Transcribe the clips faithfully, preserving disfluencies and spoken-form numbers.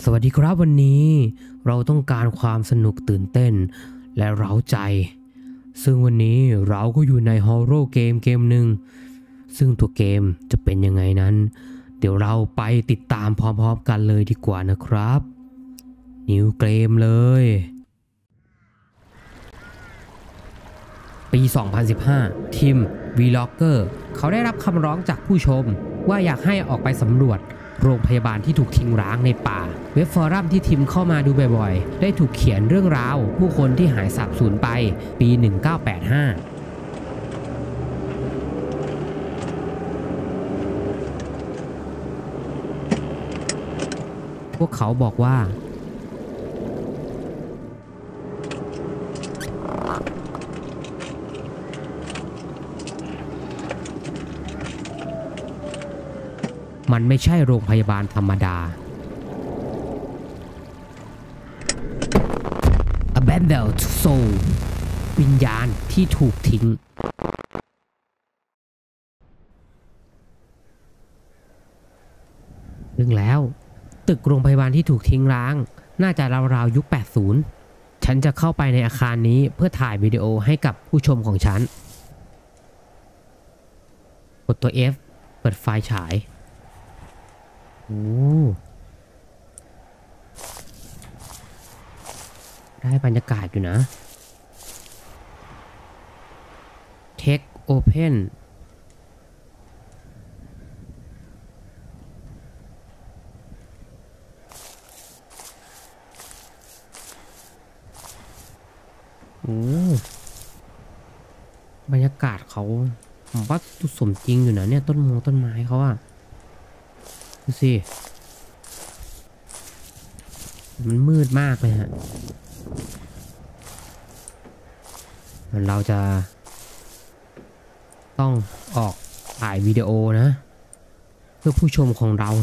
สวัสดีครับวันนี้เราต้องการความสนุกตื่นเต้นและเร้าใจซึ่งวันนี้เราก็อยู่ในฮอร์โรเกมเกมหนึ่งซึ่งตัวเกมจะเป็นยังไงนั้นเดี๋ยวเราไปติดตามพร้อมๆกันเลยดีกว่านะครับนิวเกมเลยปี สองพันสิบห้า ทีม Vlogger เขาได้รับคำร้องจากผู้ชมว่าอยากให้ออกไปสำรวจโรงพยาบาลที่ถูกทิ้งร้างในป่าเว็บฟอรัมที่ทีมเข้ามาดูบ่อยๆได้ถูกเขียนเรื่องราวผู้คนที่หายสาบสูญไปปี หนึ่งเก้าแปดห้า พวกเขาบอกว่ามันไม่ใช่โรงพยาบาลธรรมดา Abandoned Soul วิญญาณที่ถูกทิ้งถึงแล้วตึกโรงพยาบาลที่ถูกทิ้งร้างน่าจะราวๆยุค แปดสิบ ฉันจะเข้าไปในอาคารนี้เพื่อถ่ายวิดีโอให้กับผู้ชมของฉันกดตัว F เปิดไฟฉายโอ้ได้บรรยากาศอยู่นะ Take Open โอ้บรรยากาศเขาผมว่าสมจริงอยู่นะเนี่ยต้นมงต้นไม้เขาอะดูสิมันมืดมากเลยฮะมันเราจะต้องออกถ่ายวิดีโอนะเพื่อผู้ชมของเรา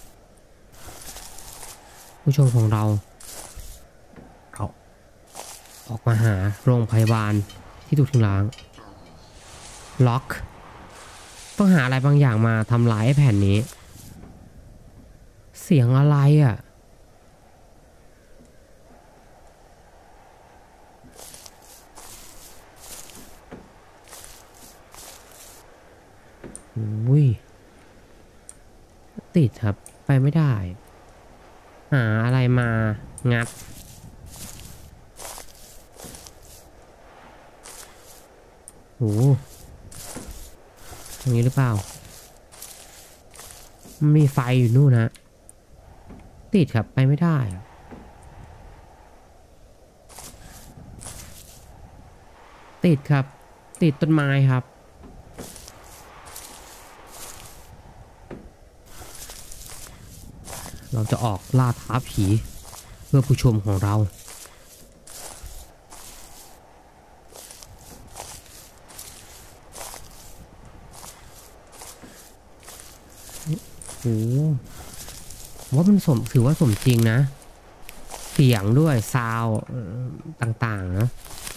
ผู้ชมของเราเราออกมาหาโรงพยาบาลที่ถูกทิ้งร้างล็อกต้องหาอะไรบางอย่างมาทำลายแผ่นนี้เสียงอะไรอ่ะอุ้ยติดครับไปไม่ได้หาอะไรมางัดโอ้ตรงนี้หรือเปล่ามันมีไฟอยู่นู่นนะติดครับไปไม่ได้ติดครับติดต้นไม้ครับเราจะออกล่าท้าผีเพื่อผู้ชมของเราโอ้ว่ามันสมถือว่าสมจริงนะเสียงด้วยซาวต่างๆนะ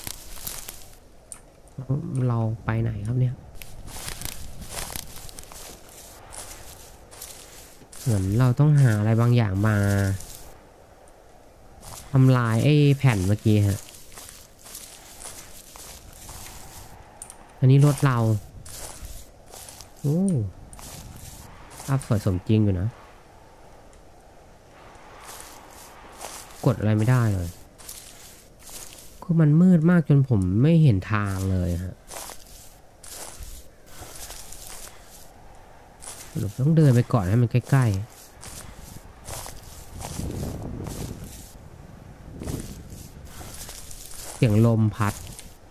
เราไปไหนครับเนี่ยเหมือนเราต้องหาอะไรบางอย่างมาทำลายไอ้แผ่นเมื่อกี้ฮะอันนี้รถเราโอ้ภาพสวยสมจริงอยู่นะกดอะไรไม่ได้เลยคือมันมืดมากจนผมไม่เห็นทางเลยฮะเราต้องเดินไปก่อนให้มันใกล้ๆเสียงลมพัด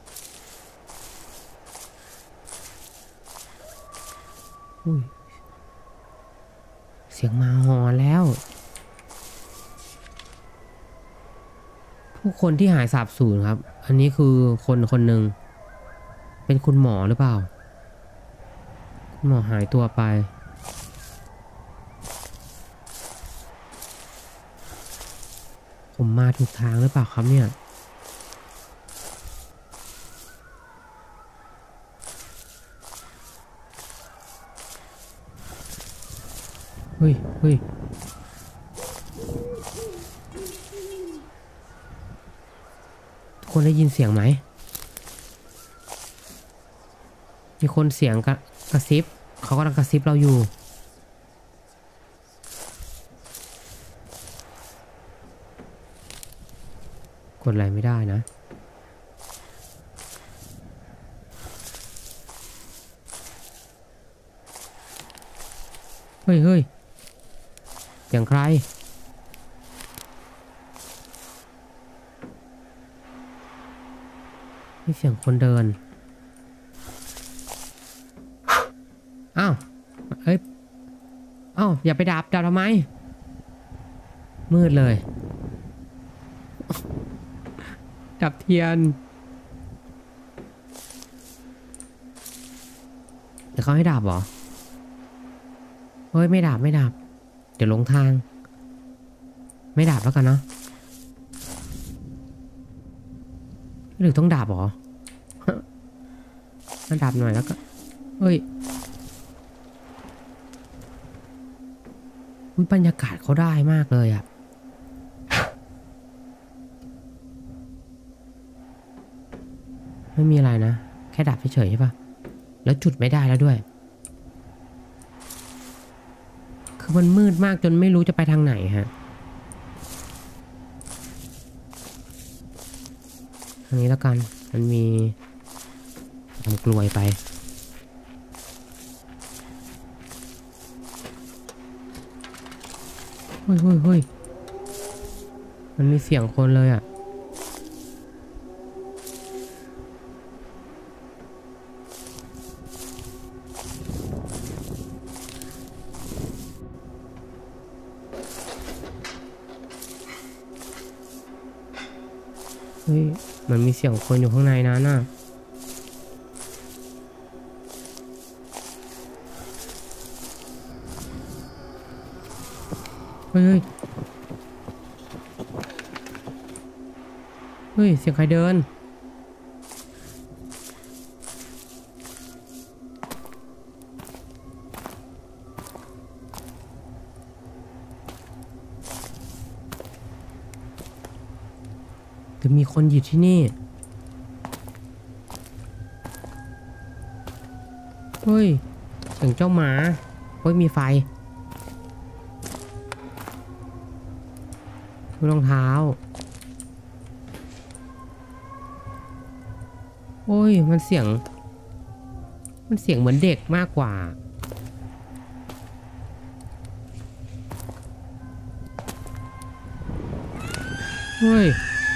อุ้ยเสียงมาฮอแล้วผู้คนที่หายสาบสูญครับอันนี้คือคนคนหนึ่งเป็นคุณหมอหรือเปล่าคุณหมอหายตัวไปผมมาถูกทางหรือเปล่าครับเนี่ยเฮ้ยเฮ้ยคนได้ยินเสียงไหมมีคนเสียงกระกระซิบเขากำลังกระซิบเราอยู่กดอะไรไม่ได้นะเฮ้ยเฮ้ยเสียงใครมีเสียงคนเดินอ้าวเอ้ยอ้าวอย่าไปดับดับทำไมมืดเลยดับเทียนเดี๋ยวเขาให้ดับเหรอเฮ้ยไม่ดับไม่ดับเดี๋ยวหลงทางไม่ดับแล้วกันเนาะหรือต้องดับเหรอมาดับหน่อยแล้วก็เฮ้ยบรรยากาศเขาได้มากเลยอะไม่มีอะไรนะแค่ดับเฉยๆใช่ปะแล้วจุดไม่ได้แล้วด้วยคือมันมืดมากจนไม่รู้จะไปทางไหนฮะทางนี้แล้วกันมันมีทำกลวยไปเฮ้ยเฮ้ยเฮ้ยมันมีเสียงคนเลยอ่ะเฮ้ยมันมีเสียงคนอยู่ข้างในนั้นน่ะเฮ้ยเฮ้ยเสียงใครเดินจะมีคนอยู่ที่นี่เฮ้ยเสียงเจ้าหมาเฮ้ยมีไฟรองเท้าโอ้ยมันเสียงมันเสียงเหมือนเด็กมากกว่าเฮ้ย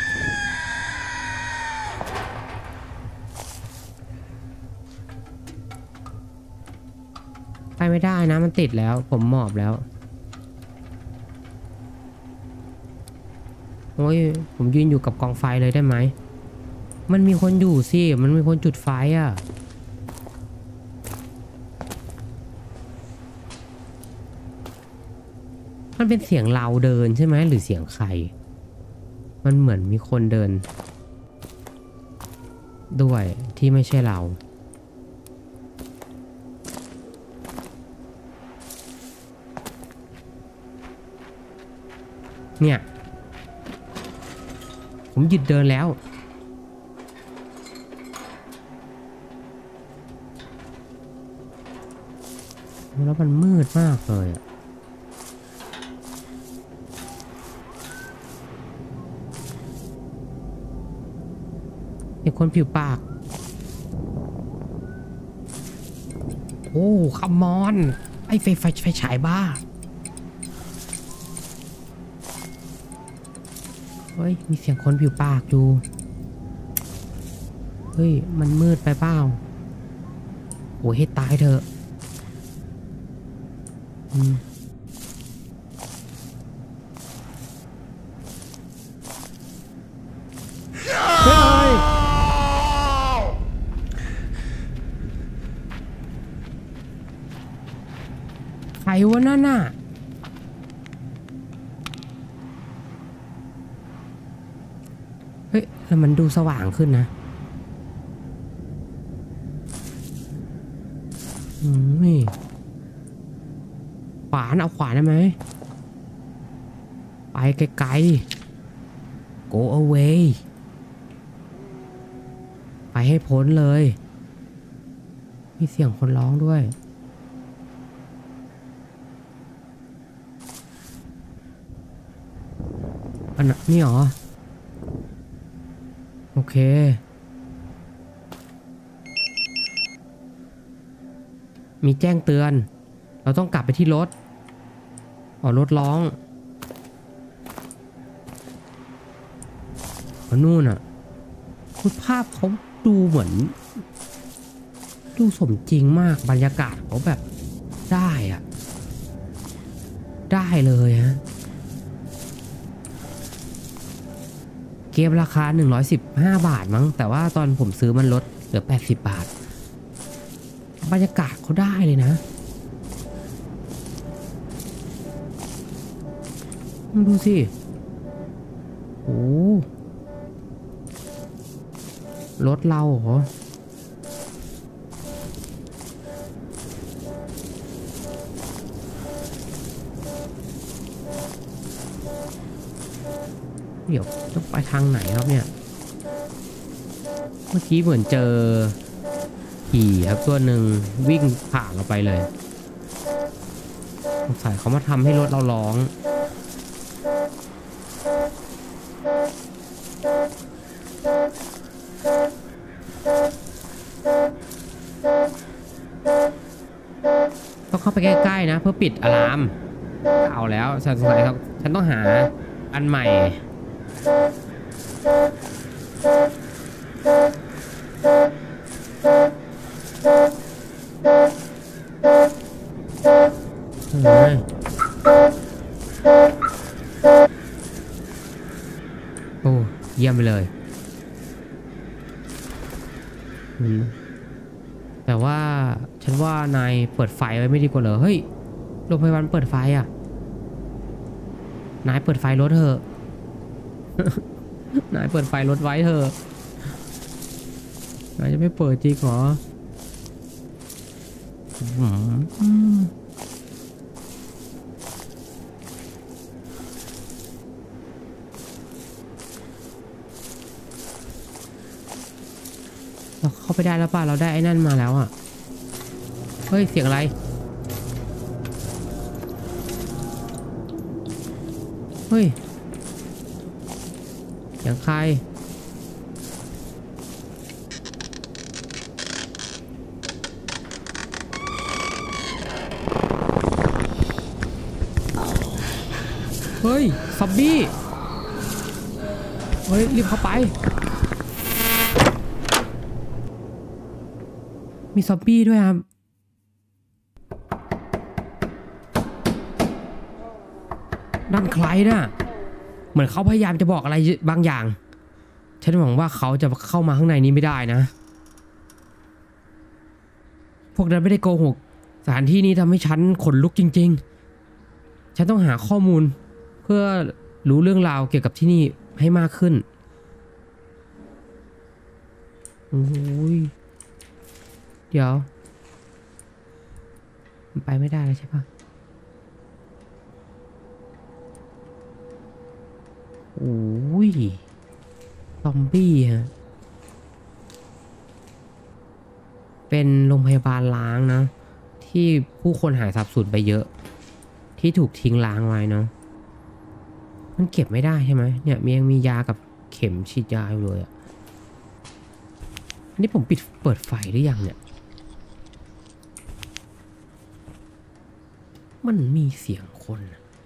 ไปไม่ได้นะมันติดแล้วผมหมอบแล้วโอ้ยผมยืนอยู่กับกองไฟเลยได้ไหมมันมีคนอยู่สิมันมีคนจุดไฟอ่ะมันเป็นเสียงเราเดินใช่ไหมหรือเสียงใครมันเหมือนมีคนเดินด้วยที่ไม่ใช่เราเนี่ยผมหยุดเดินแล้วแล้วมันมืดมากเลยอ่ะไอ้คนผิวปากโอ้คัมมอนไอ้ไฟไฟไฟฉายบ้าเฮ้ยมีเสียงคนผิวปากอยู่เฮ้ยมันมืดไปเปล่าโอ้ยให้ตายเถอะอืมเฮ้ยใครวะนั่นน่ะเฮ้ยแล้วมันดูสว่างขึ้นนะอืมนี่ขวานเอาขวานได้ไหมไปไกลๆ go away ไปให้พ้นเลยมีเสียงคนร้องด้วยอันนี่หรอโอเคมีแจ้งเตือนเราต้องกลับไปที่รถอ๋อรถร้องอ๋อนู่นอ่ะคุณภาพเขาดูเหมือนดูสมจริงมากบรรยากาศเขาแบบได้อ่ะได้เลยฮะเกมราคาหนึ่งร้อยสิบห้าบาทมั้งแต่ว่าตอนผมซื้อมันลดเหลือแปดสิบบาทบรรยากาศเขาได้เลยนะดูสิโอ้รถเราเหรอเดี๋ยวต้องไปทางไหนครับเนี่ยเมื่อกี้เหมือนเจอผีครับตัวหนึ่งวิ่งผ่านเราไปเลยสงสัยเขามาทำให้รถเราร้องต้องเข้าไปใกล้ๆนะเพื่อปิดอะลามเอาแล้วฉันสงสัยฉันต้องหาอันใหม่โอ้เยี่ยมไปเลยแต่ว่าฉันว่านายเปิดไฟไว้ไม่ดีกว่าเหรอเฮ้ยโรงพยาบาลเปิดไฟอ่ะนายเปิดไฟรถเถอะ นายเปิดไฟรถไว้เถอะนายจะไม่เปิดจริงเหรอเราเข้าไปได้แล้วป่ะเราได้ไอ้นั่นมาแล้วอ่ะเฮ้ยเสียงอะไรเฮ้ยเสียงใครเฮ้ยซอมบี้เฮ้ยรีบเข้าไปมีซอมบี้ด้วยครับนั่นใครน่ะเหมือนเขาพยายามจะบอกอะไรบางอย่างฉันหวังว่าเขาจะเข้ามาข้างในนี้ไม่ได้นะพวกนั้นไม่ได้โกหกสถานที่นี้ทำให้ฉันขนลุกจริงๆฉันต้องหาข้อมูลเพื่อรู้เรื่องราวเกี่ยวกับที่นี่ให้มากขึ้นโอ้ยเดี๋ยวมันไปไม่ได้แล้วใช่ปะโอ้ยซอมบี้ฮะเป็นโรงพยาบาลล้างนะที่ผู้คนหายสับสูญไปเยอะที่ถูกทิ้งล้างไว้เนาะมันเก็บไม่ได้ใช่ไหมเนี่ยมียังมียากับเข็มฉีดยาอยู่เลยอ่ะอันนี้ผมปิดเปิดไฟหรือยังเนี่ยมันมีเสียงคน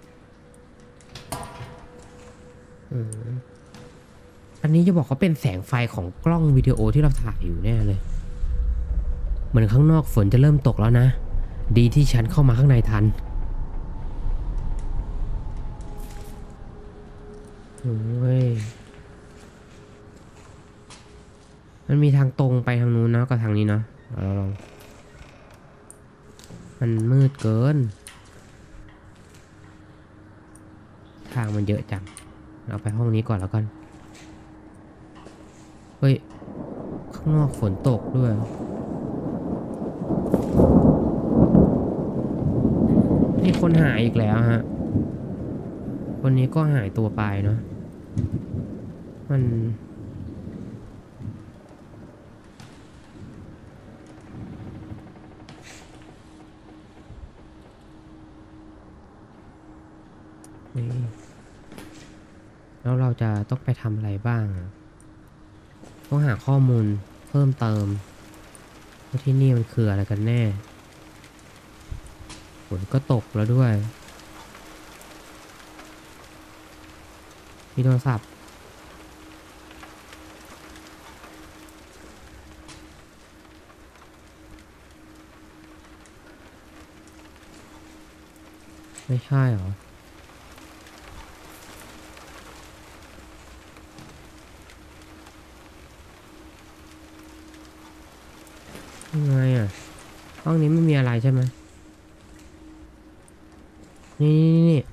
อืมอันนี้จะบอกว่าเป็นแสงไฟของกล้องวิดีโอที่เราถ่ายอยู่แน่เลยเหมือนข้างนอกฝนจะเริ่มตกแล้วนะดีที่ฉันเข้ามาข้างในทันโอ้ยมันมีทางตรงไปทางนู้นนะกับทางนี้เนาะเราลองมันมืดเกินทางมันเยอะจังเราไปห้องนี้ก่อนแล้วกันเฮ้ยข้างนอกฝนตกด้วยนี่คนหายอีกแล้วฮะคนนี้ก็หายตัวไปเนาะมันนี่แล้วเราจะต้องไปทำอะไรบ้างอะต้องหาข้อมูลเพิ่มเติมว่าที่นี่มันคืออะไรกันแน่ฝนก็ตกแล้วด้วยมีโทรศัพท์ไม่ใช่หรอยังไงอ่ะห้องนี้ไม่มีอะไรใช่ไหมนี่นี่นี่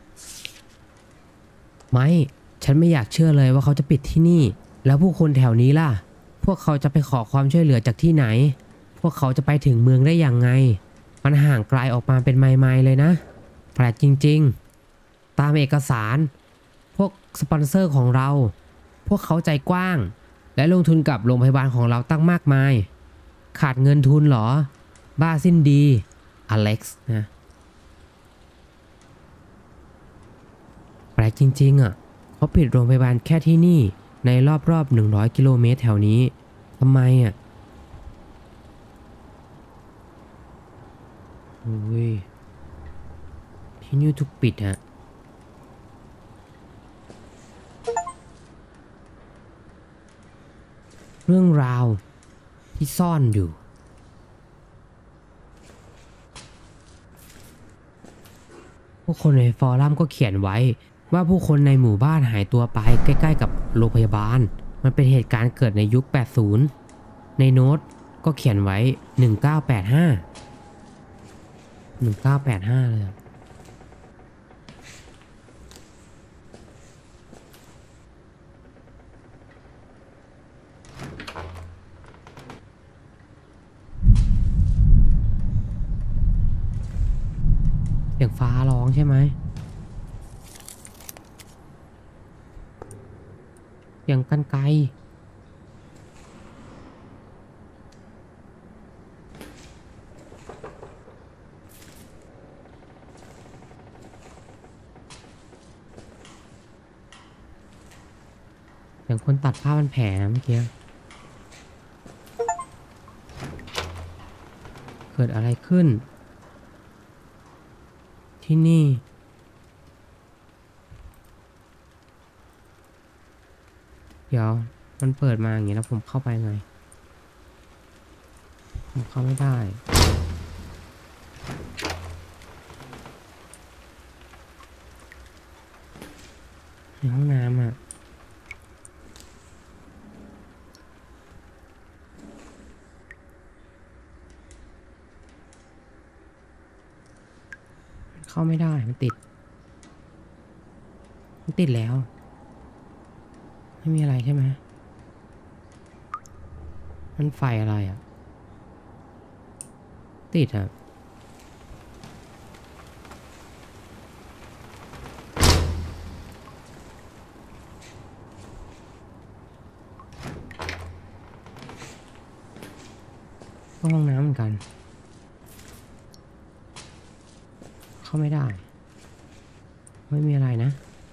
ไม่ฉันไม่อยากเชื่อเลยว่าเขาจะปิดที่นี่แล้วผู้คนแถวนี้ล่ะพวกเขาจะไปขอความช่วยเหลือจากที่ไหนพวกเขาจะไปถึงเมืองได้อย่างไงมันห่างไกลออกมาเป็นไมล์ๆเลยนะแปลกจริงๆตามเอกสารพวกสปอนเซอร์ของเราพวกเขาใจกว้างและลงทุนกับโรงพยาบาลของเราตั้งมากมายขาดเงินทุนเหรอบ้าสิ้นดีอเล็กซ์นะแปลกจริงๆอ่ะเขาปิดโรงพยาบาลแค่ที่นี่ในรอบๆหนึ่งร้อยกิโลเมตรแถวนี้ทำไมอ่ะอุ้ยที่นี่ถูกปิดฮะเรื่องราวที่ซ่อนอยู่ผู้คนในฟอรัมก็เขียนไว้ว่าผู้คนในหมู่บ้านหายตัวไปใกล้ๆกับโรงพยาบาลมันเป็นเหตุการณ์เกิดในยุคแปดสิบในโน้ตก็เขียนไว้หนึ่งเก้าแปดห้า หนึ่งเก้าแปดห้าเลยอะเสียงฟ้าร้องใช่ไหมเสียงกันไกลเสียงคนตัดผ้าพันแผลนะเมื่อกี้เกิดอะไรขึ้นที่นี่เดี๋ยวมันเปิดมาอย่างนี้แล้วผมเข้าไปไงผมเข้าไม่ได้ในห้องน้ำอ่ะเข้าไม่ได้มันติดมันติดแล้วไม่มีอะไรใช่ไหมมันไฟอะไรอ่ะติดอ่ะก็ห้องน้ำเหมือนกันเข้าไม่ได้ไม่มีอะไรนะ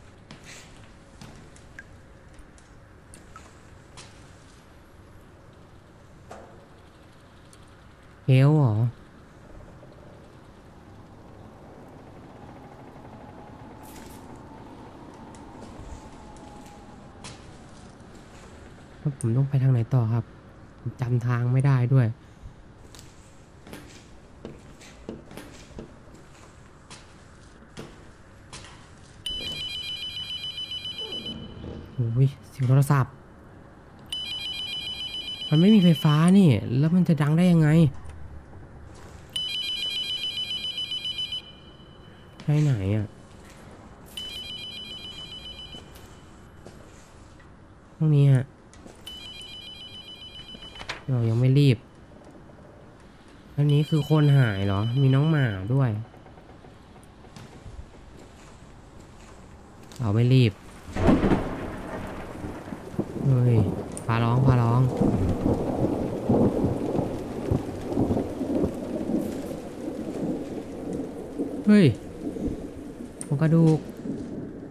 เฮลเหรอแล้วผมต้องไปทางไหนต่อครับผมจำทางไม่ได้ด้วยโอ้ยเสียงโทรศัพท์มันไม่มีไฟฟ้านี่แล้วมันจะดังได้ยังไงไปไหนอ่ะห้องนี้ฮะเรายังไม่รีบอันนี้คือคนหายเหรอมีน้องหมาด้วยเราไม่รีบเฮ้ยพาร้องพาร้องเฮ้ยโครงกระดูก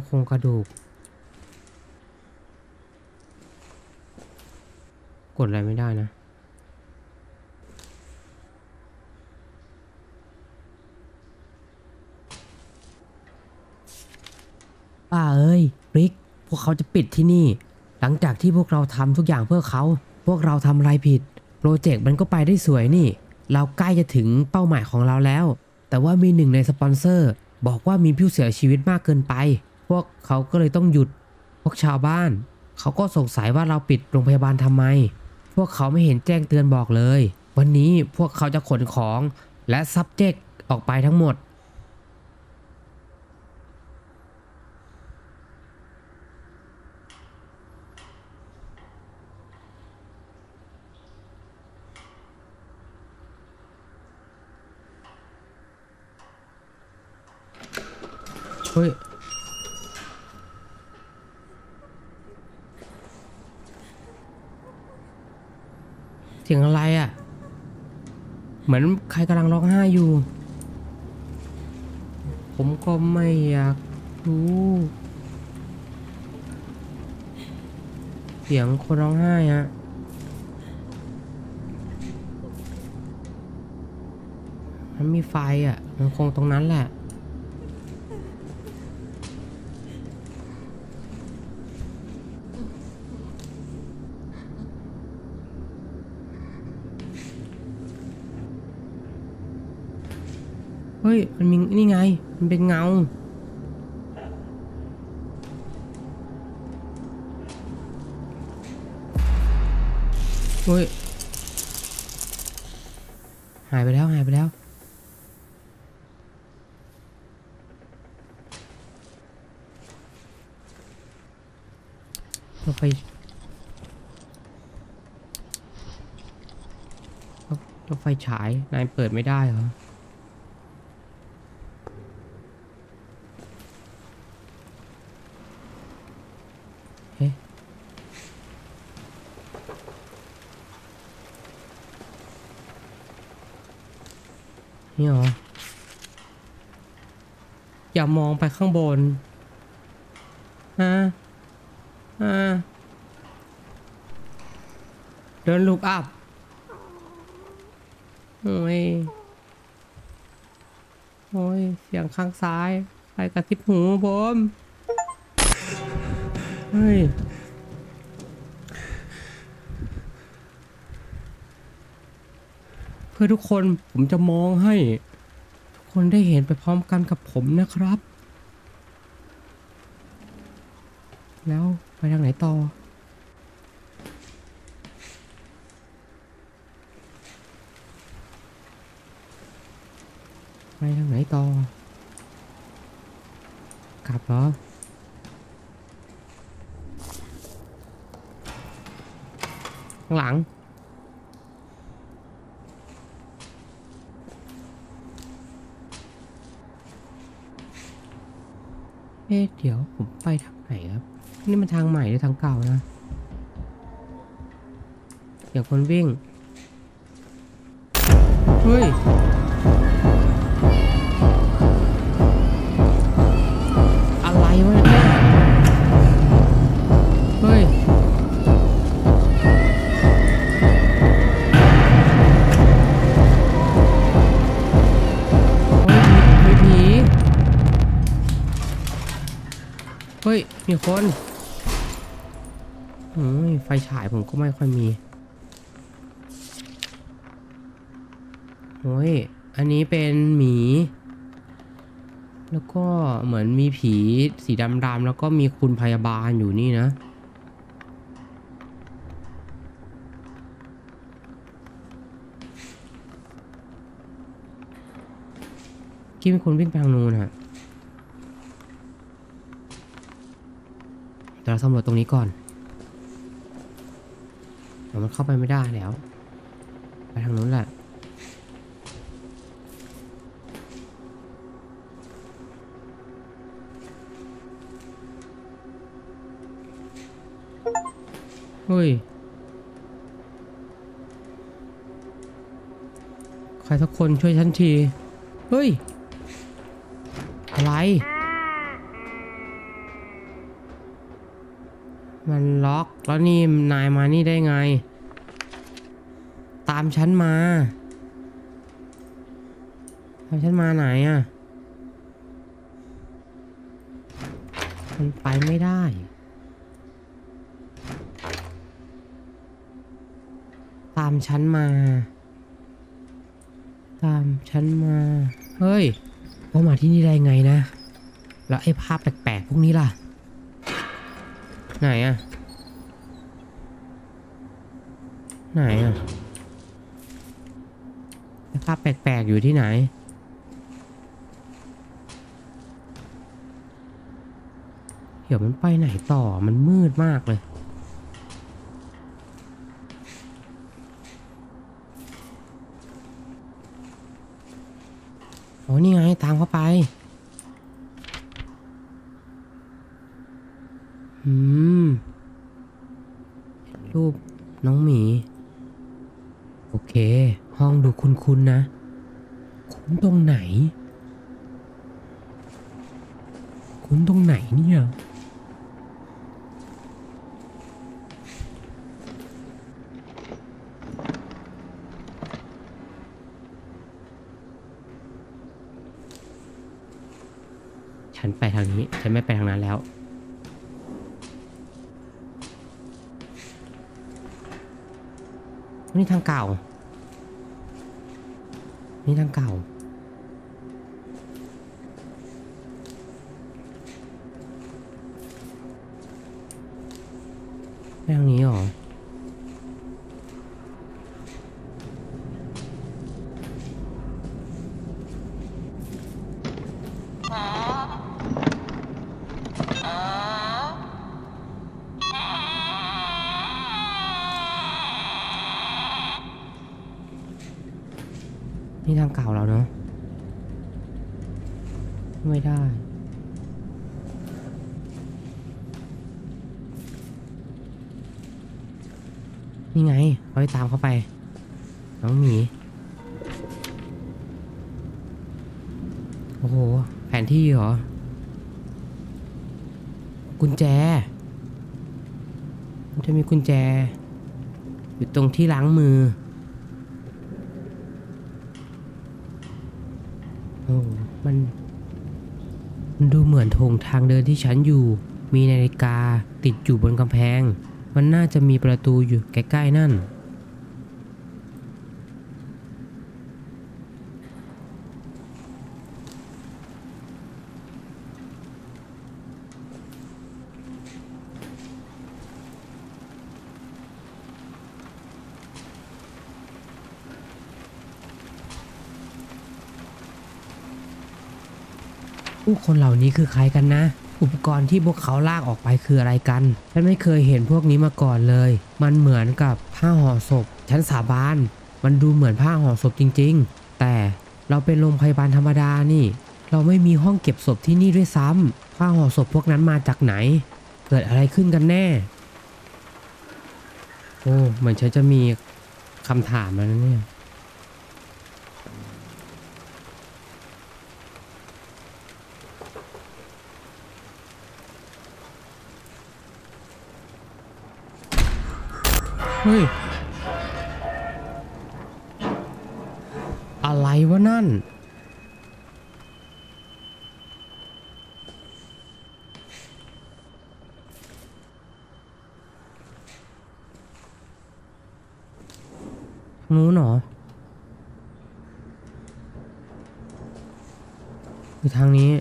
ครงกระดูกกดอะไรไม่ได้นะป้าเอ้ยริกพวกเขาจะปิดที่นี่หลังจากที่พวกเราทำทุกอย่างเพื่อเขาพวกเราทำอะไรผิดโปรเจกต์มันก็ไปได้สวยนี่เราใกล้จะถึงเป้าหมายของเราแล้วแต่ว่ามีหนึ่งในสปอนเซอร์บอกว่ามีผู้เสียชีวิตมากเกินไปพวกเขาก็เลยต้องหยุดพวกชาวบ้านเขาก็สงสัยว่าเราปิดโรงพยาบาลทำไมพวกเขาไม่เห็นแจ้งเตือนบอกเลยวันนี้พวกเขาจะขนของและ subject ออกไปทั้งหมดเฮ้ยเสียงอะไรอ่ะเหมือนใครกำลังร้องไห้อยู่ผมก็ไม่อยากรู้เสียงคนร้องไห้ฮะมันมีไฟอ่ะมันคงตรงนั้นแหละเฮ้ยมันมีนี่ไงมันเป็นเงาเฮ้ยหายไปแล้วหายไปแล้วเราไฟเราไฟฉายนายเปิดไม่ได้เหรอนี่เหรออย่ามองไปข้างบนฮะฮะเดินลุกอัพโอ้ยโอ้ยเสียงข้างซ้ายใครกระซิบหูผมเฮ้ยเพื่อทุกคนผมจะมองให้ทุกคนได้เห็นไปพร้อมกันกับผมนะครับแล้วไปทางไหนต่อไปทางไหนต่อกลับเหรอข้างหลังเอ๊ะเดี๋ยวผมไปทางไหนครับนี่มันทางใหม่หรือทางเก่านะเดี๋ยวคนวิ่งเฮ้ยอะไรวะเนี่ยเฮ้ยมีผีเฮ้ยมีคนอืมไฟฉายผมก็ไม่ค่อยมีโอ้ยอันนี้เป็นหมีแล้วก็เหมือนมีผีสีดำๆแล้วก็มีคุณพยาบาลอยู่นี่นะกี้มีคนวิ่งไปทางนู้นฮะแต่เราสำรวจตรงนี้ก่อนเดี๋ยวมันเข้าไปไม่ได้แล้วไปทางนู้นแหละเฮ้ยใครสักคนช่วยฉันทีเฮ้ยอะไรมันล็อกแล้วนี่นายมานี่ได้ไงตามฉันมาตามฉันมาไหนอ่ะมันไปไม่ได้ตามฉันมาตามฉันมาเฮ้ยว่ามาที่นี่ได้ไงนะแล้วไอ้ภาพแปลกๆพวกนี้ล่ะไหนอ่ะไหนอ่ะไอ้ภาพแปลกๆอยู่ที่ไหนเดี๋ยวมันไปไหนต่อมันมืดมากเลยโอ้นี่ไงตามเข้าไปอืมรูปน้องหมีโอเคห้องดูคุ้นๆนะคุ้นตรงไหนคุ้นตรงไหนเนี่ยฉันไปทางนี้ฉันไม่ไปทางนั้นแล้วนี่ทางเก่านี่ทางเก่าไปทางนี้หรอนี่ทางเก่าแล้วเนาะไม่ได้นี่ไงเราไปตามเข้าไปน้องหมีโอ้โหแผนที่เหรอกุญแจมันจะมีกุญแจอยู่ตรงที่ล้างมือโอ้มันมันดูเหมือนโถงทางเดินที่ฉันอยู่มีนาฬิกาติดอยู่บนกำแพงมันน่าจะมีประตูอยู่ใกล้ๆนั่นผู้คนเหล่านี้คือใครกันนะอุปกรณ์ที่พวกเขาลากออกไปคืออะไรกันฉันไม่เคยเห็นพวกนี้มาก่อนเลยมันเหมือนกับผ้าห่อศพฉันสาบานมันดูเหมือนผ้าห่อศพจริงๆแต่เราเป็นโรงพยาบาลธรรมดานี่เราไม่มีห้องเก็บศพที่นี่ด้วยซ้ำผ้าห่อศพพวกนั้นมาจากไหนเกิดอะไรขึ้นกันแน่โอ้เหมือนฉันจะมีคำถามแล้วนะเนี่ยเฮ้ยอะไรวะนั่นนู้นเหรอคือทางนี้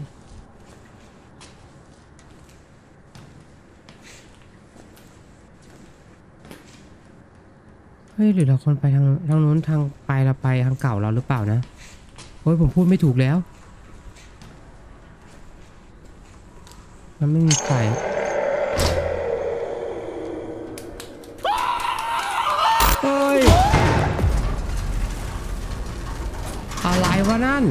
เฮ้ยหรือเราคนไปทางทางนู้นทางไปเราไปทางเก่าเราหรือเปล่านะโอ้ยผมพูดไม่ถูกแล้วมันไม่มีไฟเฮ้ยอะไรวะนั่น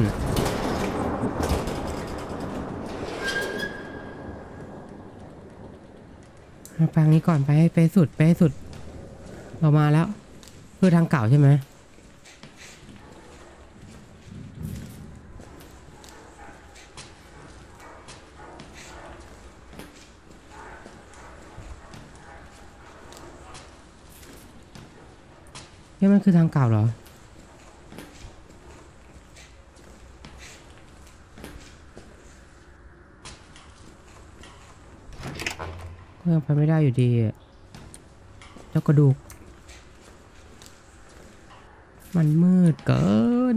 มาฟังนี้ก่อนไปไปสุดไปสุดเรามาแล้วคือทางเก่าใช่ไหมนี่มันคือทางเก่าเหรอก็ยังไปไม่ได้อยู่ดีเจ้ากระดูกมันมืดเกิน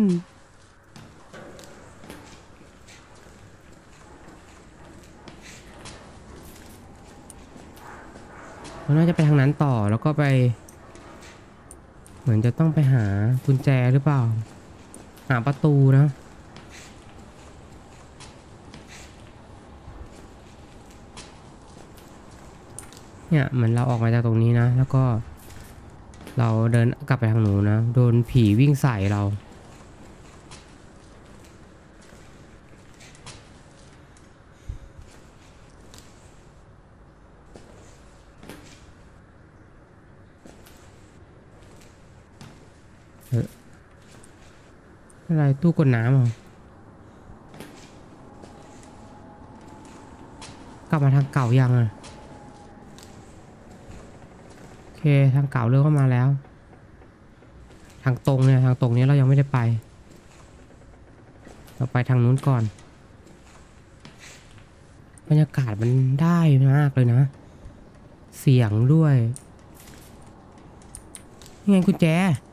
เราน่าจะไปทางนั้นต่อแล้วก็ไปเหมือนจะต้องไปหากุญแจหรือเปล่าหาประตูนะเนี่ยเหมือนเราออกมาจากตรงนี้นะแล้วก็เราเดินกลับไปทางหนูนะโดนผีวิ่งใส่เราเอออะไรตู้กดน้ำเหรอกลับมาทางเก่ายังอ่ะโอเคทางเก่าเริ่มเข้ามาแล้วทางตรงเนี่ยทางตรงนี้เรายังไม่ได้ไปเราไปทางนู้นก่อนบรรยากาศมันได้มากเลยนะเสียงด้วยนี่ไงกุญแจ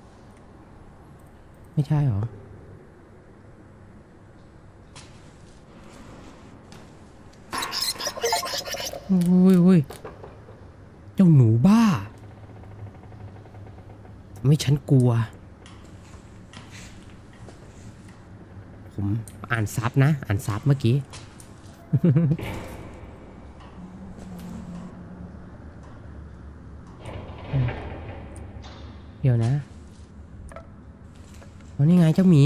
ไม่ใช่หรอโอ้ยโอ้ยเจ้าหนูบ้าไม่ฉันกลัวผมอ่านซับนะอ่านซับเมื่อกี้ เดี๋ยวนะอ๋อนี่ไงเจ้าหมี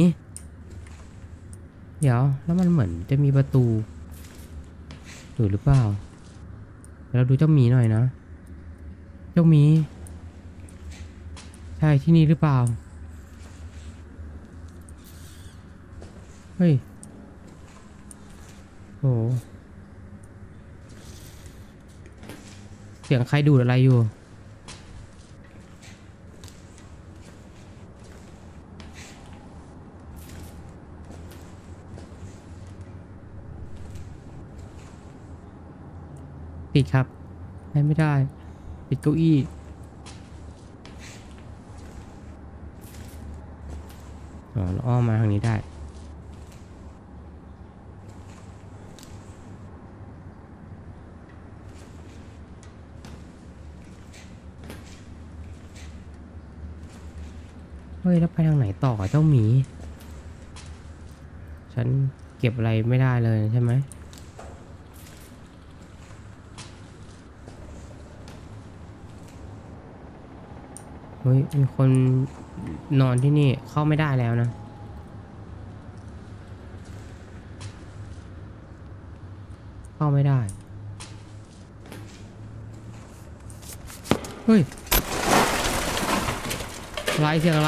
เดี๋ยวแล้วมันเหมือนจะมีประตูอยู่หรือเปล่าเดี๋ยวเราดูเจ้าหมีหน่อยนะเจ้าหมีใช่ที่นี่หรือเปล่าเฮ้ยโอ้เสียงใครดูดอะไรอยู่ปิดครับได้ไม่ได้ปิดเก้าอี้อ๋อเราอ้อมมาทางนี้ได้เฮ้ยแล้วไปทางไหนต่อเจ้าหมีฉันเก็บอะไรไม่ได้เลยใช่ไหมเฮ้ยมีคนนอนที่นี่เข้าไม่ได้แล้วนะเข้าไม่ได้เฮ้ยอะไรเสียงอะไร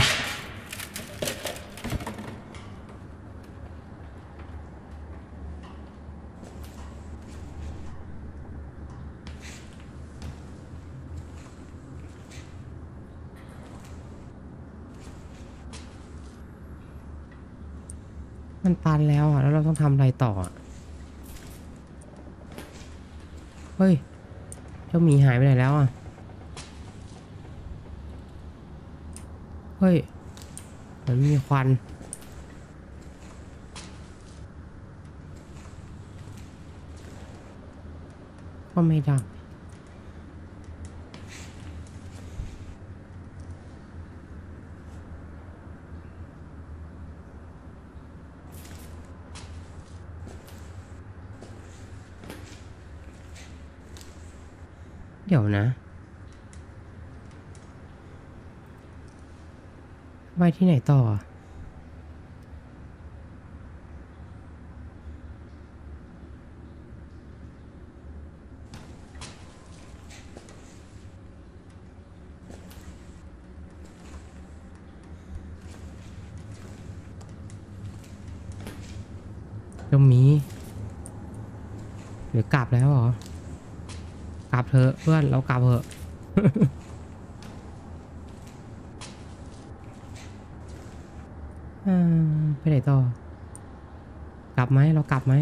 มันตันแล้วอ่ะแล้วเราต้องทำอะไรต่ออ่ะเฮ้ยเจ้าหมีหายไปไหนแล้วอ่ะเฮ้ยมันมีควันก็ไม่ได้เดี๋ยวนะไปที่ไหนต่อเจ้าหมีหรือกลับแล้วเหรอกลับเถอะเพื่อนเรากลับเถอะอ่าไปไหนต่อ กลับไหมเรากลับไหม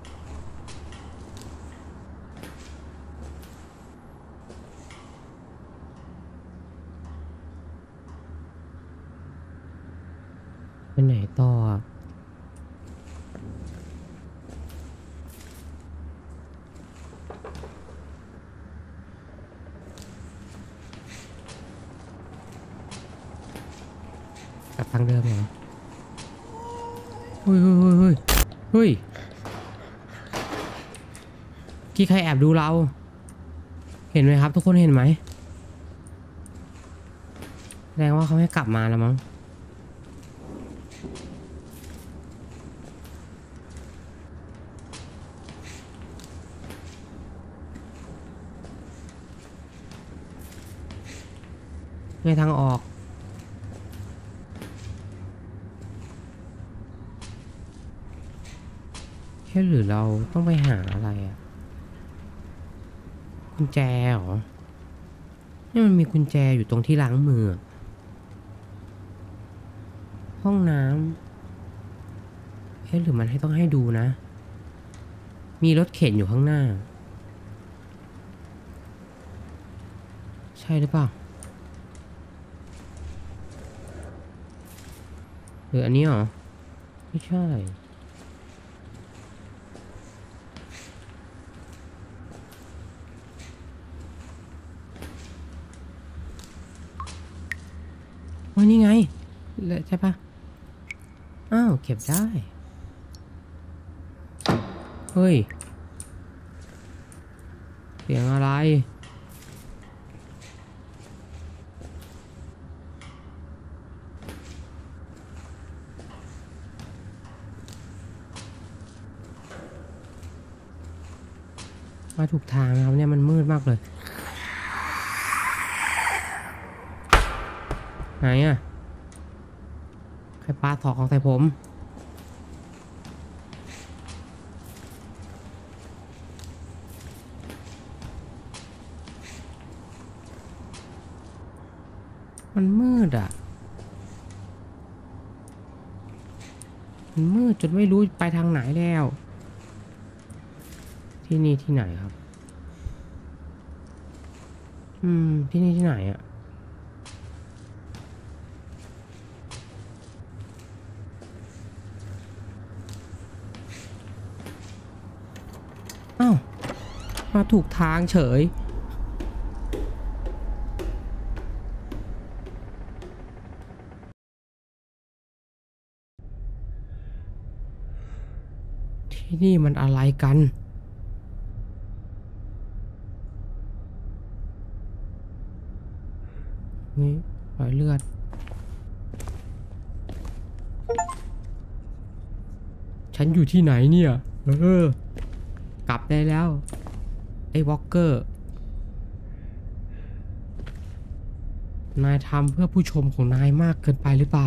ไปไหนต่ออะกลับทางเดิมเหรอเฮ้ยเฮ้ยเฮ้ยเฮ้ยกี่ใครแอบดูเรา เห็นไหมครับทุกคนเห็นไหมแสดงว่าเขาให้กลับมาแล้วมั้งไงทางออกแค่หรือเราต้องไปหาอะไรอะกุญแจเหรอนี่มันมีกุญแจอยู่ตรงที่ล้างมือห้องน้ำเอ๊ะหรือมันให้ต้องให้ดูนะมีรถเข็นอยู่ข้างหน้าใช่หรือเปล่าหรืออันนี้เหรอไม่ใช่ว่านี่ไงเลยใช่ปะอ้าวเก็บได้เฮ้ยเสียงอะไรมาถูกทางนะครับเนี่ยมันมืดมากเลยไหนอะใครปาถอกของใส่ผมมันมืดอ่ะมันมืดจนไม่รู้ไปทางไหนแล้วที่นี่ที่ไหนครับอืมที่นี่ที่ไหนอ่ะอ้าวมาถูกทางเฉยที่นี่มันอะไรกันนี่รอยเลือดฉันอยู่ที่ไหนเนี่ยเออกลับได้แล้วไอ้วอลเกอร์นายทำเพื่อผู้ชมของนายมากเกินไปหรือเปล่า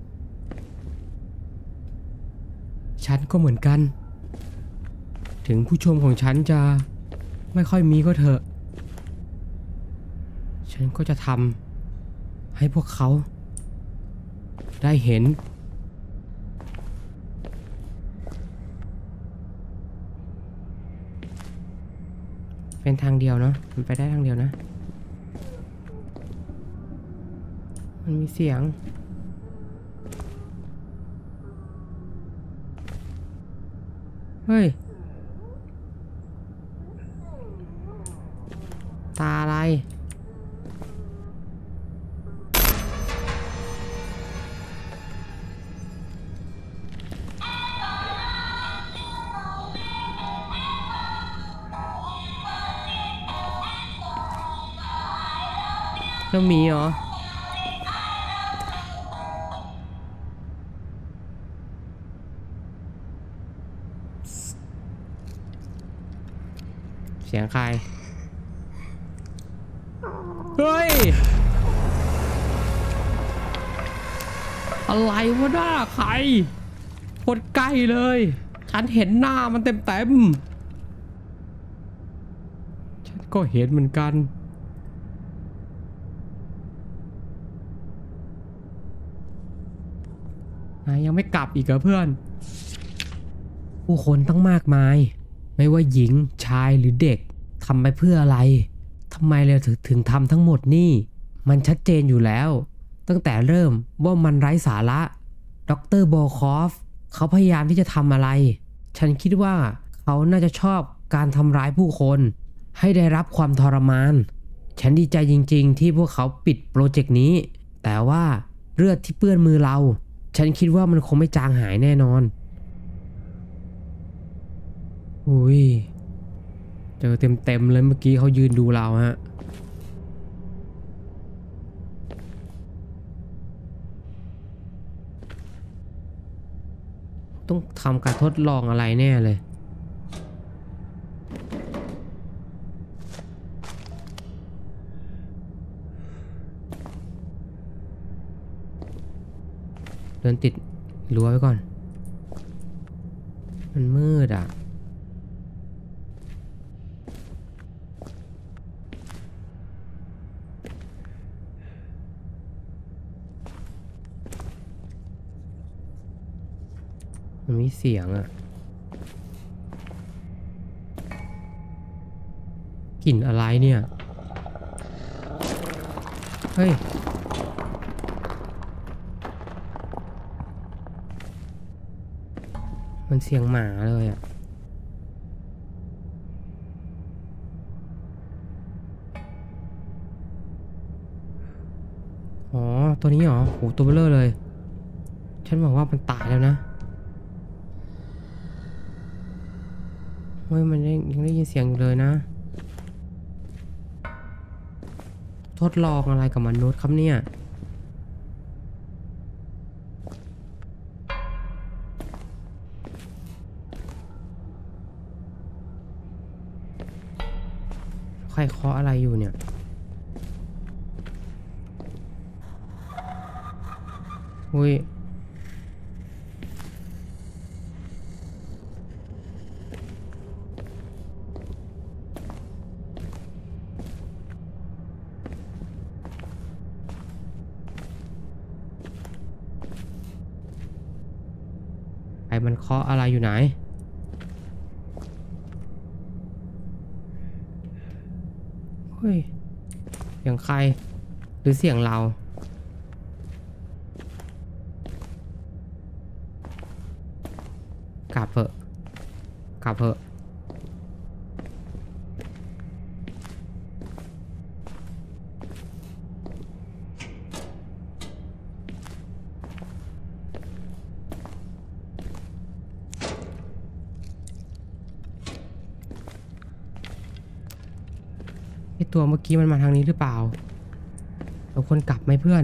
ฉันก็เหมือนกันถึงผู้ชมของฉันจะไม่ค่อยมีก็เถอะฉันก็จะทำให้พวกเขาได้เห็นเป็นทางเดียวเนาะมันไปได้ทางเดียวนะมันมีเสียงเฮ้ยตาอะไรเจ้าหมีเหรอเสียงใครเฮ้ยอะไรวะหน้าใครโคตรใกล้เลยฉันเห็นหน้ามันเต็มเต็มฉันก็เห็นเหมือนกันนายยังไม่กลับอีกเหรอเพื่อนผู้คนตั้งมากมายไม่ว่าหญิงชายหรือเด็กทำไปเพื่ออะไรทำไมเราถึงถึงทำทั้งหมดนี่มันชัดเจนอยู่แล้วตั้งแต่เริ่มว่ามันไร้สาระดร.โบคอฟเขาพยายามที่จะทำอะไรฉันคิดว่าเขาน่าจะชอบการทำร้ายผู้คนให้ได้รับความทรมานฉันดีใจจริงๆที่พวกเขาปิดโปรเจกต์นี้แต่ว่าเลือดที่เปื้อนมือเราฉันคิดว่ามันคงไม่จางหายแน่นอนอุ้ยเจอเต็มๆเลยเมื่อกี้เขายืนดูเราฮะต้องทำการทดลองอะไรแน่เลยเดินติดรั้วไว้ก่อนมันมืดอ่ะมันมีเสียงอ่ะกลิ่นอะไรเนี่ยเฮ้ยมันเสียงหมาเลยอ่ะอ๋อตัวนี้เหรอโหตัวเบลอเลยฉันบอกว่ามันตายแล้วนะเฮ้ยมันยังได้ยินเสียงอยู่เลยนะทดลองอะไรกับมนุษย์ครับเนี่ยใครเคาะอะไรอยู่เนี่ยอุ้ยไอ้มันเคาะอะไรอยู่ไหนเฮ้ยเสียงใครหรือเสียงเรากลับเถอะกลับเถอะไอตัวเมื่อกี้มันมาทางนี้หรือเปล่าเราควรกลับไหมเพื่อน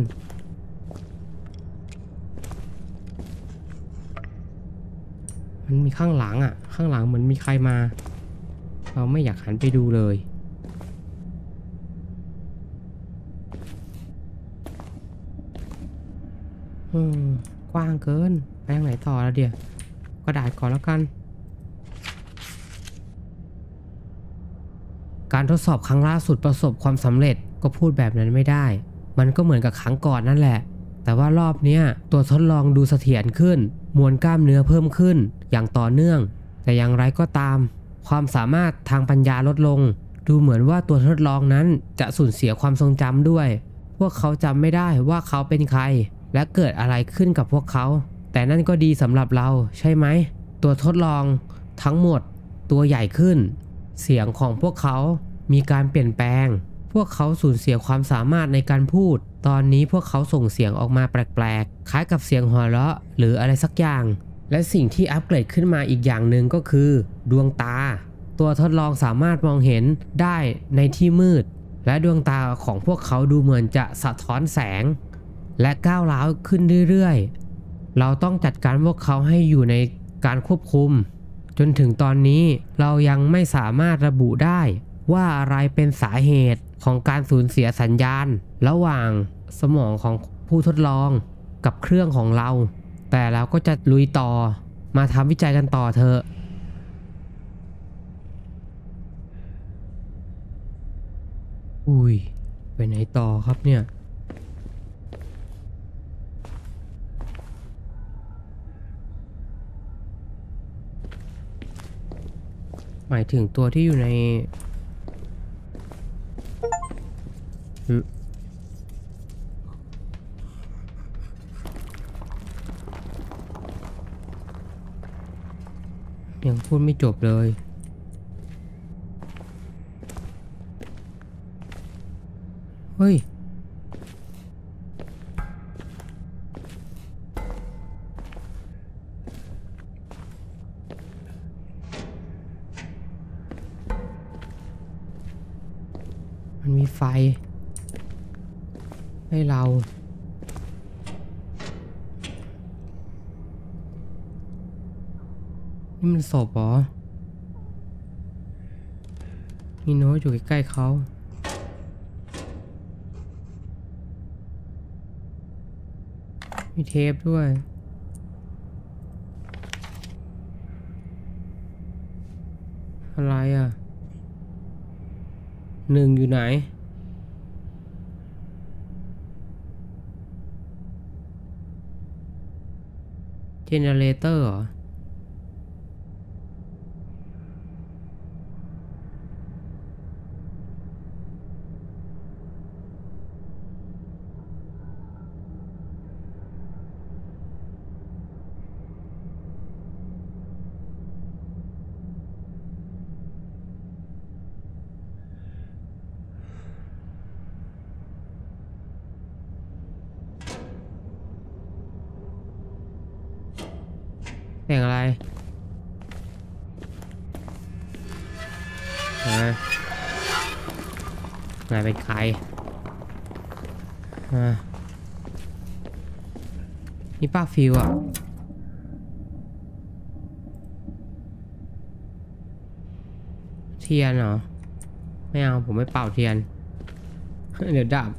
มันมีข้างหลังอ่ะข้างหลังเหมือนมีใครมาเราไม่อยากหันไปดูเลยอืมกว้างเกินไปทางไหนต่อแล้วเดี๋ยวกระดาษก่อนแล้วกันการทดสอบครั้งล่าสุดประสบความสำเร็จก็พูดแบบนั้นไม่ได้มันก็เหมือนกับครั้งก่อนนั่นแหละแต่ว่ารอบเนี้ยตัวทดลองดูเสถียรขึ้นมวลกล้ามเนื้อเพิ่มขึ้นอย่างต่อเนื่องแต่อย่างไรก็ตามความสามารถทางปัญญาลดลงดูเหมือนว่าตัวทดลองนั้นจะสูญเสียความทรงจำด้วยพวกเขาจำไม่ได้ว่าเขาเป็นใครและเกิดอะไรขึ้นกับพวกเขาแต่นั่นก็ดีสำหรับเราใช่ไหมตัวทดลองทั้งหมดตัวใหญ่ขึ้นเสียงของพวกเขามีการเปลี่ยนแปลงพวกเขาสูญเสียความสามารถในการพูดตอนนี้พวกเขาส่งเสียงออกมาแปลกๆคล้ายกับเสียงหัวเราะหรืออะไรสักอย่างและสิ่งที่อัปเกรดขึ้นมาอีกอย่างหนึ่งก็คือดวงตาตัวทดลองสามารถมองเห็นได้ในที่มืดและดวงตาของพวกเขาดูเหมือนจะสะท้อนแสงและก้าวร้าวขึ้นเรื่อยๆเราต้องจัดการพวกเขาให้อยู่ในการควบคุมจนถึงตอนนี้เรายังไม่สามารถระบุได้ว่าอะไรเป็นสาเหตุของการสูญเสียสัญญาณระหว่างสมองของผู้ทดลองกับเครื่องของเราแต่เราก็จะลุยต่อมาทำวิจัยกันต่อเถอะอุ้ยไปไหนต่อครับเนี่ยหมายถึงตัวที่อยู่ในยังพูดไม่จบเลยเฮ้ยมันมีไฟให้เรานี่มันศพเหรอมีโน้ตอยู่ใกล้ๆเขามีเทปด้วยอะไรอ่ะหนึ่งอยู่ไหนเจเนเรเตอร์เหรอเสียงอะไรฮะนายเป็นใครฮะนี่ป้าฟิวอ่ะเทียนเหรอไม่เอาผมไม่เป่าเทียน เดี๋ยวดับ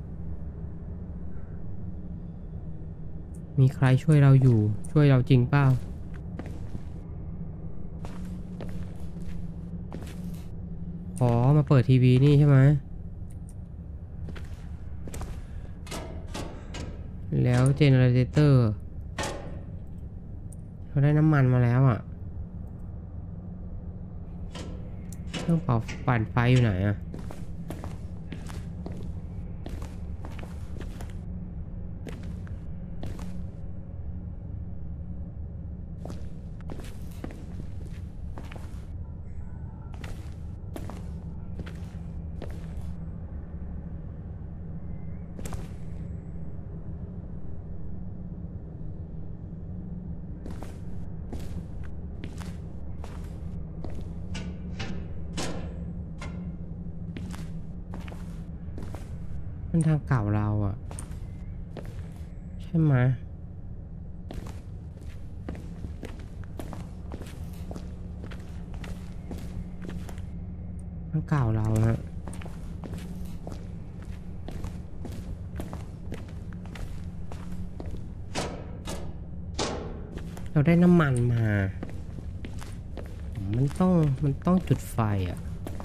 มีใครช่วยเราอยู่ช่วยเราจริงเปล่าอ๋อมาเปิดทีวีนี่ใช่ไหมแล้วเจเนเรเตอร์เราได้น้ำมันมาแล้วอ่ะเครื่องเป่าปั่นไฟอยู่ไหนอ่ะมันทางเก่าเราอ่ะใช่ไหมทางเก่าเราฮะเราได้น้ำมันมามันต้องมันต้องจุดไฟอ่ะ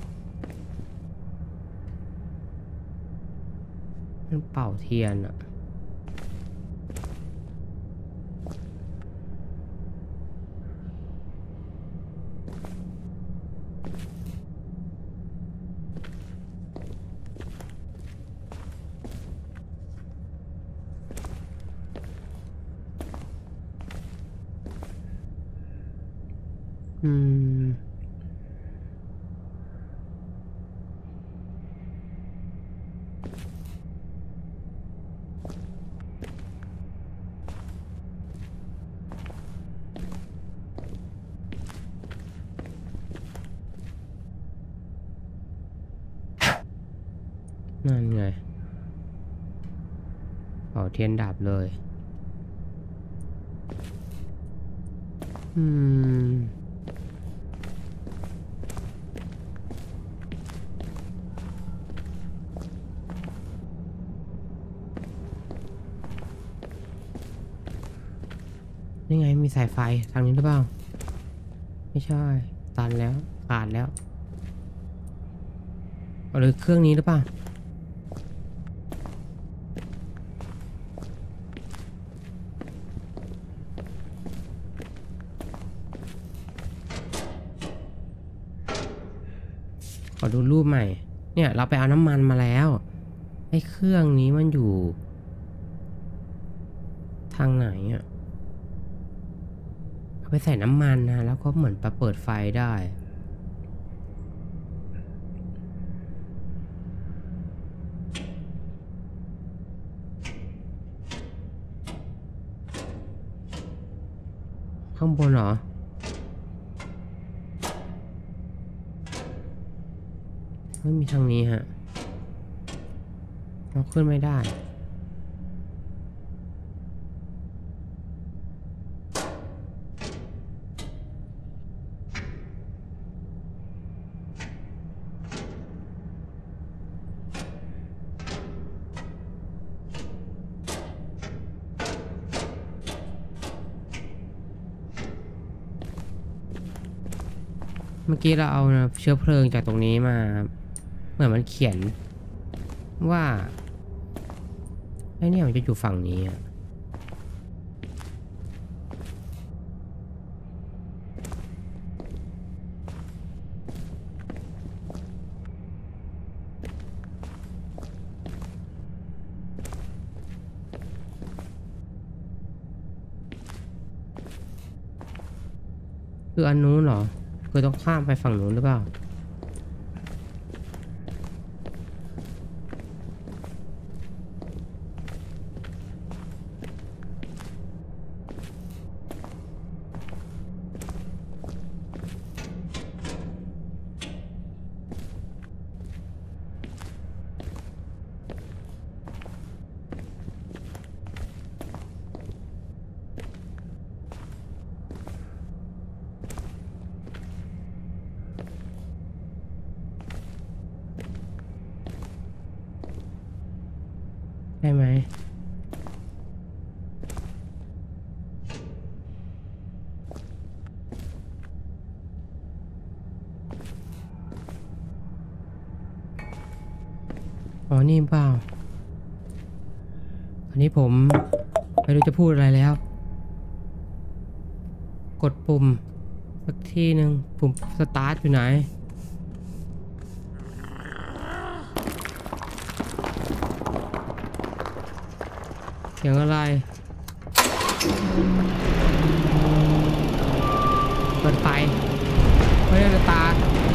มันเป่าเทียนอ่ะอืมนั่นไงเป่าเทียนดับเลยอืมนี่ไงมีสายไฟทางนี้หรือเปล่าไม่ใช่ตันแล้วขาดแล้วหรือเครื่องนี้หรือเปล่าดูรูปใหม่เนี่ยเราไปเอาน้ำมันมาแล้วไอ้เครื่องนี้มันอยู่ทางไหนอ่ะเอาไปใส่น้ำมันนะแล้วก็เหมือนไปเปิดไฟได้ข้างบนเหรอไม่มีทางนี้ฮะเราขึ้นไม่ได้เมื่อกี้เราเอาเชื้อเพลิงจากตรงนี้มาเหมือนมันเขียนว่าไอ้เนี่ยมันจะอยู่ฝั่งนี้อ่ะคืออันนู้นเหรอคือต้องข้ามไปฝั่งนู้นหรือเปล่าใช่ไหมอ๋อนี่เปล่าอันนี้ผมไม่รู้จะพูดอะไรแล้วกดปุ่มสักทีหนึ่งปุ่มสตาร์ทอยู่ไหนเสียงอะไรเปิดไฟไม่ได้สตาร์ท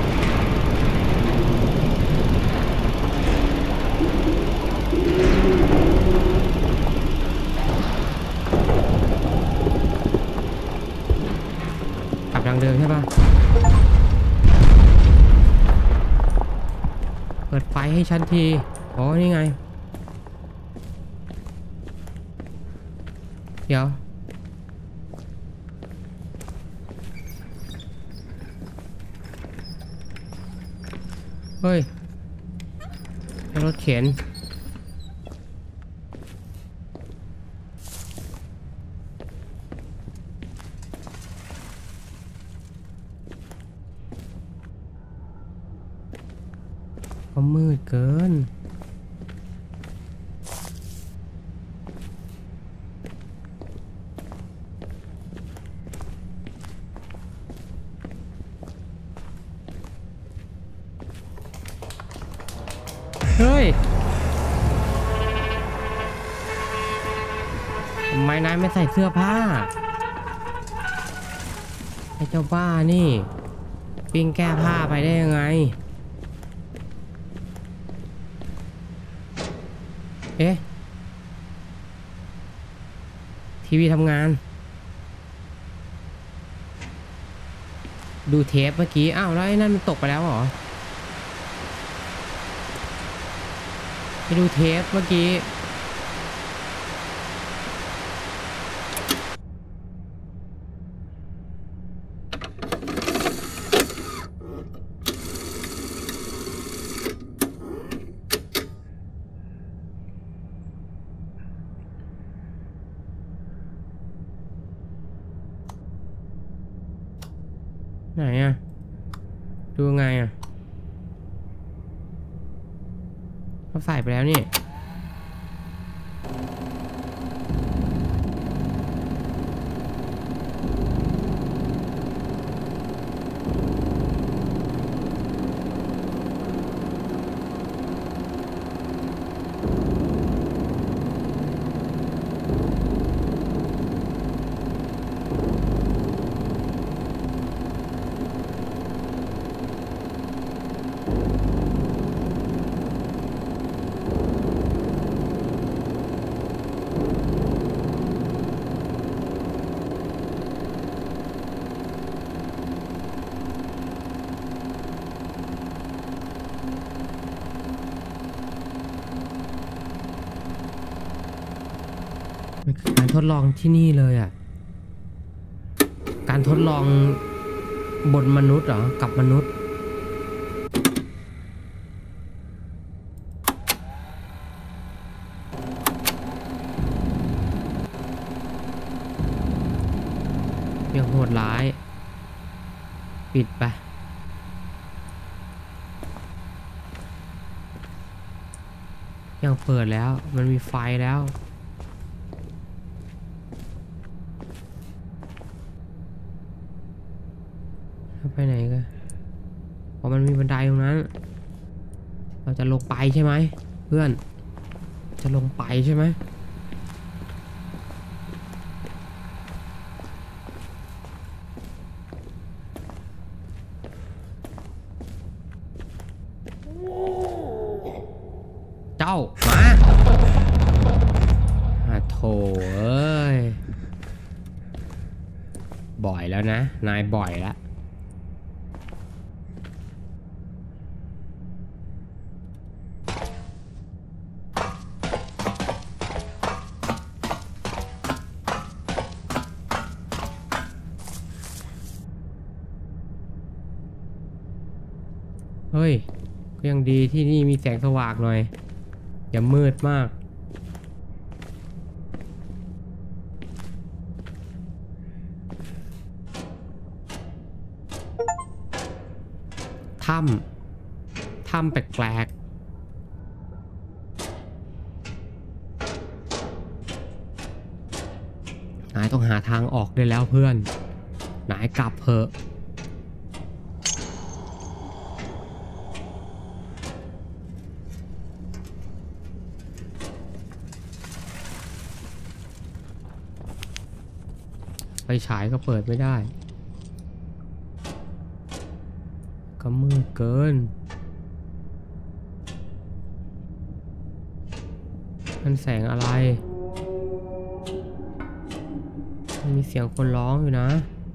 กลับทางเดิมใช่ปะเปิดไฟให้ฉันทีอ๋อนี่ไงเดี๋ยวเฮ้ยรถเข็นก็มืดเกินเฮ้ยทำไมนายไม่ใส่เสื้อผ้าไอ้เจ้าบ้านี่ปิ้งแก้ผ้าไปได้ยังไงเอ๊ะทีวีทำงานดูเทปเมื่อกี้อ้าวแล้วไอ้นั่นมันตกไปแล้วเหรอไปดูเทปเมื่อกี้ไหนอะดูไงอะเขาใส่ไปแล้วนี่มันคือการทดลองที่นี่เลยอ่ะการทดลองบนมนุษย์เหรอกับมนุษย์ยังโหดร้ายปิดไปยังเปิดแล้วมันมีไฟแล้วไปไหนกันพอมันมีบันไดตรงนั้นเราจะลงไปใช่ไหมเพื่อนจะลงไปใช่ไหมเจ้ามาอะโถเอ้ยบ่อยแล้วนะนายบ่อยแล้วเฮ้ยก็ยังดีที่นี่มีแสงสว่างหน่อยอย่ามืดมากถ้ำถ้ำแปลกๆนายต้องหาทางออกได้แล้วเพื่อนนายกลับเถอะไฟฉายก็เปิดไม่ได้ก็มืดเกินมันแสงอะไรมันมีเสียงคนร้องอยู่นะ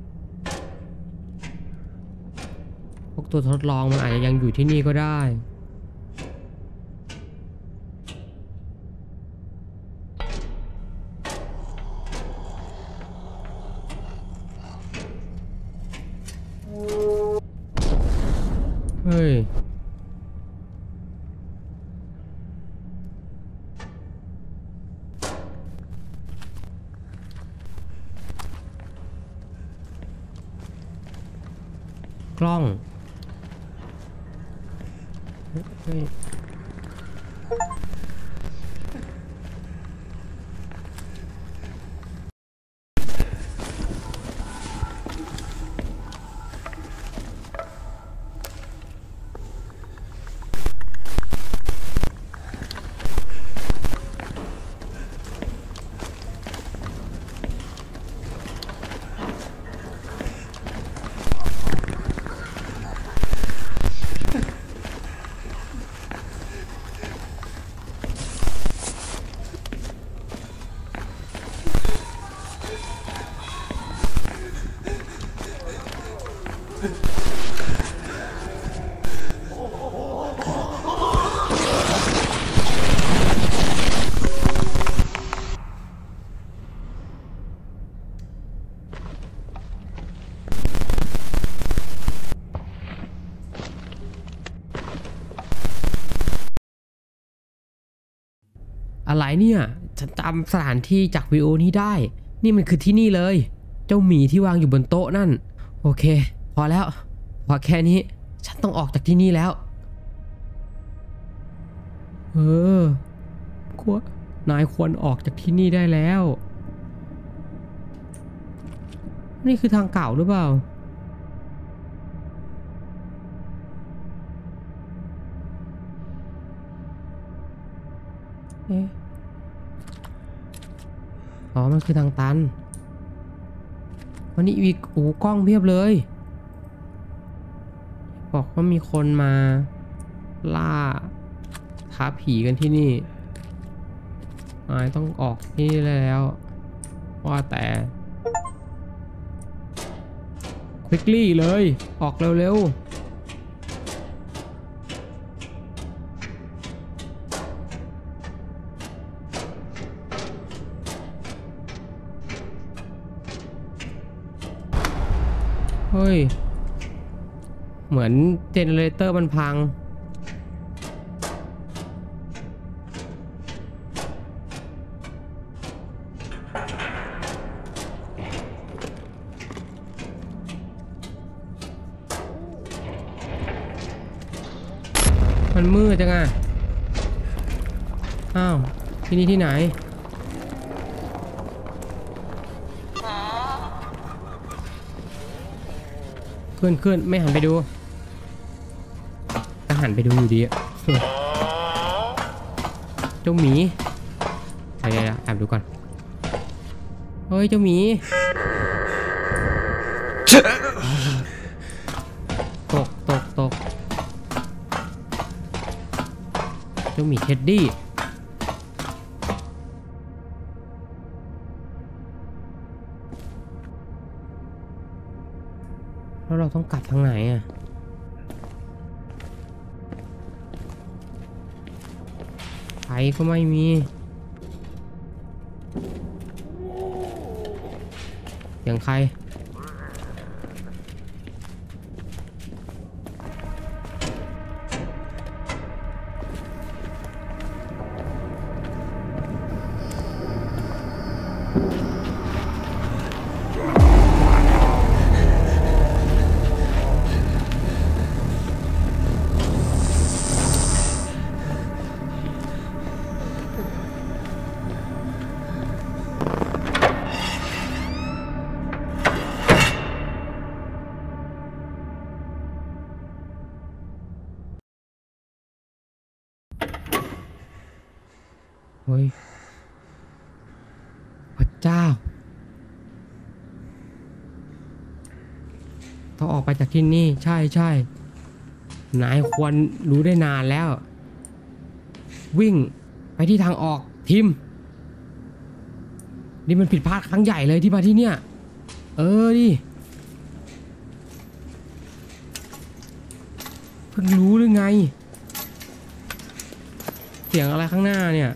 พวกตัวทดลองมันอาจจะยังอยู่ที่นี่ก็ได้เฮ้ยกล้องเฮ้ยอะไรเนี่ยฉันจำสถานที่จากวิดีโอนี้ได้นี่มันคือที่นี่เลยเจ้าหมีที่วางอยู่บนโต๊ะนั่นโอเคพอแล้วพอแค่นี้ฉันต้องออกจากที่นี่แล้วเออควรนายควรออกจากที่นี่ได้แล้วนี่คือทางเก่าหรือเปล่าเอ๊ะอ๋อมันคือทางตันวันนี้อีกโอ้กล้องเพียบเลยบอกว่ามีคนมาล่าท้าผีกันที่นี่นายต้องออกที่นี่แล้วว่าแต่ควิกลี่เลยออกเร็วๆเฮ้ยเหมือนเจเนเรเตอร์มันพังมันมืดจังอ่ะอ้าวที่นี่ที่ไหนขึ้นขึ้นไม่หันไปดูก็หันไปดูอยู่ดีเจ้าหมีเดี๋ยวๆแอบดูก่อนเฮ้ยเจ้าหมีตกตกตกเจ้าหมีเท็ดดี้แล้วเราต้องกลับทางไหนอ่ะไฟก็ไม่มีเสียงใครเฮ้ยพระเจ้าต้องออกไปจากที่นี่ใช่ใช่นายควรรู้ได้นานแล้ววิ่งไปที่ทางออกทิมนี่มันผิดพลาดครั้งใหญ่เลยที่มาที่เนี่ยเออดิเพิ่งรู้หรือไงเสียงอะไรข้างหน้าเนี่ย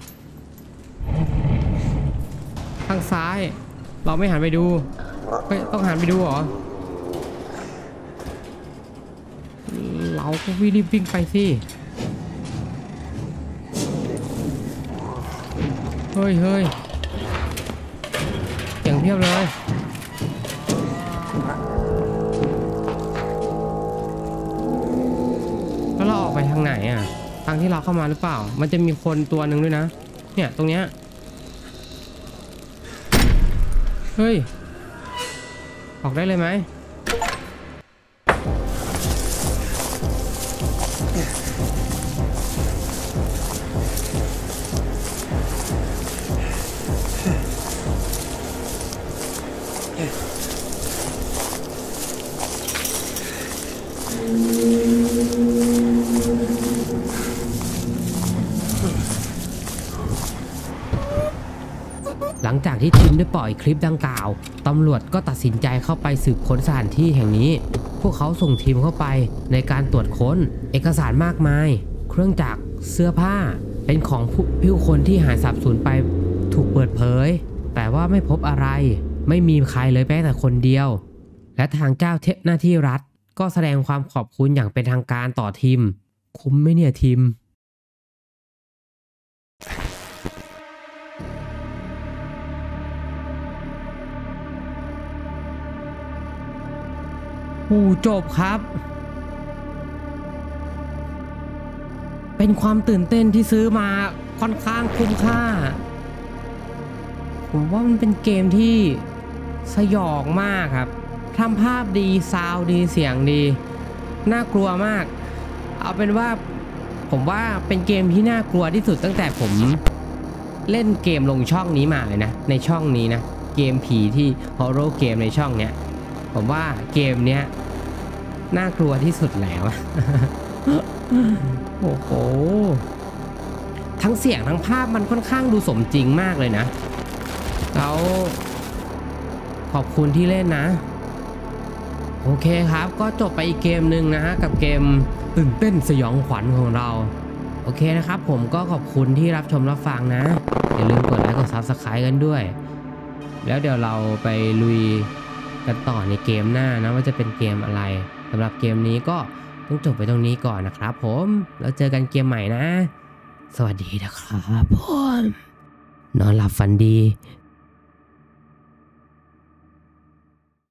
ทางซ้ายเราไม่หันไปดูต้องหันไปดูเหรอเราก็วิ่งรีบวิ่งไปสิเฮ้ยเฮ้ยเสียงเพียบเลยแล้วเราออกไปทางไหนอ่ะทางที่เราเข้ามาหรือเปล่ามันจะมีคนตัวหนึ่งด้วยนะเนี่ยตรงเนี้ยเฮ้ยออกได้เลยไหมหลังจากที่ทีมได้ปล่อยคลิปดังกล่าวตำรวจก็ตัดสินใจเข้าไปสืบค้นสถานที่แห่งนี้พวกเขาส่งทีมเข้าไปในการตรวจค้นเอกสารมากมายเครื่องจักรเสื้อผ้าเป็นของผู้คนที่หายสาบสูญไปถูกเปิดเผยแต่ว่าไม่พบอะไรไม่มีใครเลยแม้แต่คนเดียวและทางเจ้าหน้าที่รัฐก็แสดงความขอบคุณอย่างเป็นทางการต่อทีมคุ้มไหมเนี่ยทีมผู้จบครับเป็นความตื่นเต้นที่ซื้อมาค่อนข้างคุ้มค่าผมว่ามันเป็นเกมที่สยองมากครับทำภาพดีซาวด์ดีเสียงดีน่ากลัวมากเอาเป็นว่าผมว่าเป็นเกมที่น่ากลัวที่สุดตั้งแต่ผมเล่นเกมลงช่องนี้มาเลยนะในช่องนี้นะเกมผีที่ฮอร์เรอร์เกมในช่องเนี้ยผมว่าเกมเนี้ยน่ากลัวที่สุดแล้ว โอ้โหทั้งเสียงทั้งภาพมันค่อนข้างดูสมจริงมากเลยนะแล้วขอบคุณที่เล่นนะโอเคครับก็จบไปอีกเกมหนึ่งนะฮะกับเกมตื่นเต้นสยองขวัญของเราโอเคนะครับผมก็ขอบคุณที่รับชมรับฟังนะอย่าลืมกดไลค์กด ซับสไครบ์ กันด้วยแล้วเดี๋ยวเราไปลุยกันต่อในเกมหน้านะว่าจะเป็นเกมอะไรสำหรับเกมนี้ก็ต้องจบไปตรงนี้ก่อนนะครับผมแล้วเจอกันเกมใหม่นะสวัสดีนะครับผมนอนหลับฝันดี